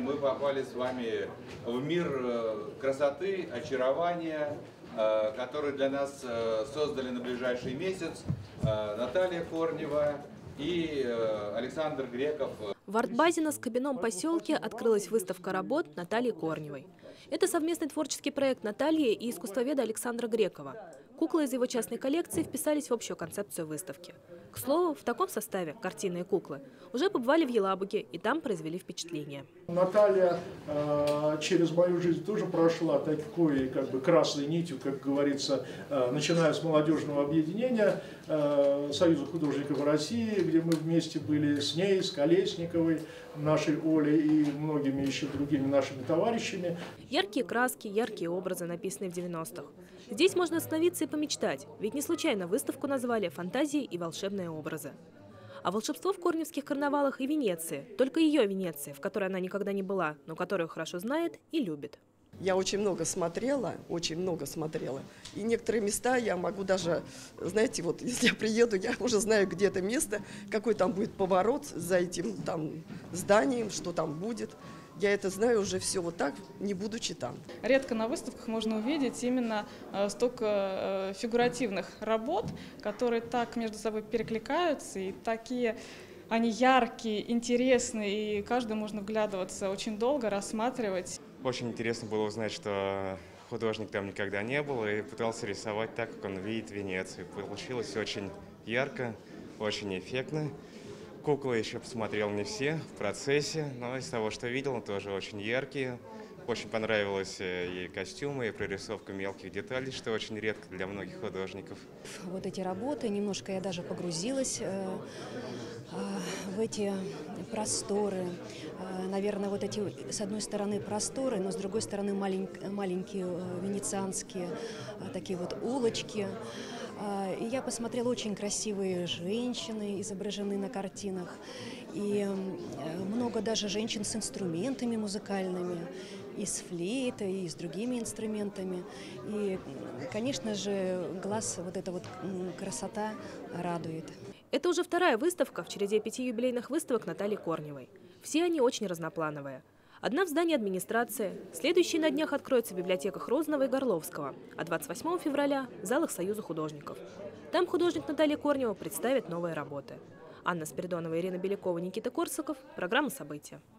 мы попали с вами в мир красоты, очарования, который для нас создали на ближайший месяц Наталья Корнева и Александр Греков. В арт-базе на Скобяном поселке открылась выставка работ Натальи Корневой. Это совместный творческий проект Натальи и искусствоведа Александра Грекова. Куклы из его частной коллекции вписались в общую концепцию выставки. К слову, в таком составе картины и куклы уже побывали в Елабуге и там произвели впечатление. Наталья через мою жизнь тоже прошла такой красной нитью, как говорится, начиная с молодежного объединения Союза художников России, где мы вместе были с ней, с Колесниковой, нашей Олей и многими еще другими нашими товарищами. Яркие краски, яркие образы, написанные в 90-х. Здесь можно остановиться и помечтать, ведь не случайно выставку назвали «Фантазии и волшебные образы». А волшебство в корневских карнавалах и Венеции, только ее Венеции, в которой она никогда не была, но которую хорошо знает и любит. Я очень много смотрела. И некоторые места я могу даже, знаете, вот если я приеду, я уже знаю, где это место, какой там будет поворот за этим там зданием, что там будет. Я это знаю уже все вот так, не будучи там. Редко на выставках можно увидеть именно столько фигуративных работ, которые так между собой перекликаются, и такие они яркие, интересные, и каждый можно вглядываться очень долго, рассматривать. Очень интересно было узнать, что художник там никогда не был, и пытался рисовать так, как он видит Венецию. Получилось очень ярко, очень эффектно. Куклы еще посмотрел не все в процессе, но из того, что видел, тоже очень яркие. Очень понравилось и костюмы, и прорисовка мелких деталей, что очень редко для многих художников. Вот эти работы, немножко я даже погрузилась в эти просторы. Наверное, вот эти, с одной стороны, просторы, но с другой стороны, маленькие венецианские такие вот улочки. И я посмотрела, очень красивые женщины изображены на картинах. И много даже женщин с инструментами музыкальными, и с флейтой, и с другими инструментами. И, конечно же, глаз, вот эта вот красота радует. Это уже вторая выставка в череде 5 юбилейных выставок Натальи Корневой. Все они очень разноплановые. Одна в здании администрации, следующая на днях откроется в библиотеках Розанова и Горловского, а 28 февраля – в залах Союза художников. Там художник Наталья Корнева представит новые работы. Анна Спиридонова, Ирина Белякова, Никита Корсаков. Программа «События».